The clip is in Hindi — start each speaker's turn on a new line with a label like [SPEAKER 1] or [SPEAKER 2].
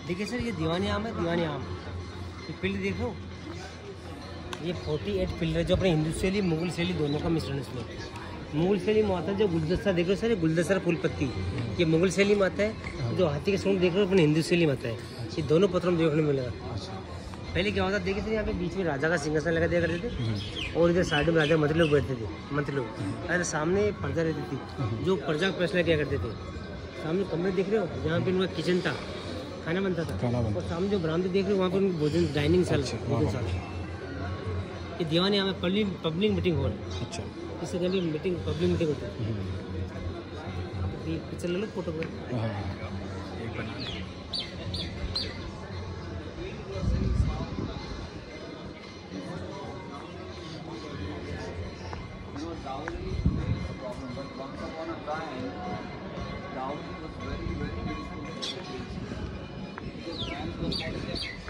[SPEAKER 1] देखिए सर, ये दीवानी आम है, दीवानी आम। ये पिल्ड देख लो, ये 48 पिल्ड है, जो अपने हिंदू शैली मुगल शैली दोनों का मिश्रण है इसमें। मुगल शैली में आता है जो गुलदस्ता देख रहे हो सर, ये गुलदस्ता फूल पत्ती, ये मुगल शैली में आता है। जो हाथी के सूंड देख रहे हो अपने हिंदू शैली में आता है। ये दोनों पत्थरों में देखने मिलेगा। पहले क्या होता देखिए सर, यहाँ पे बीच में राजा का सिंहासन लगा दिया करते थे, और इधर साइड में राजा मंत्री लोग बैठते थे, मंत्री लोग। अरे सामने प्रजा रहती थी, जो प्रजा को फैसला किया करते थे। सामने कमरे देख रहे हो, जहाँ पे उनका किचन था, खाना बनता था। और सामने जो बरामदे देख रहे हो, वहाँ पर उनकी भोजन डाइनिंग साल, भोजन साल। ये दीवानी आम है, पब्लिक मीटिंग हॉल।
[SPEAKER 2] अच्छा,
[SPEAKER 1] इससे पहले मीटिंग, पब्लिक मीटिंग होती है। पिक्चर ले लो, फोटो को।
[SPEAKER 3] Dowry is a problem, but once upon a time, dowry was very, very beautiful. Because man was not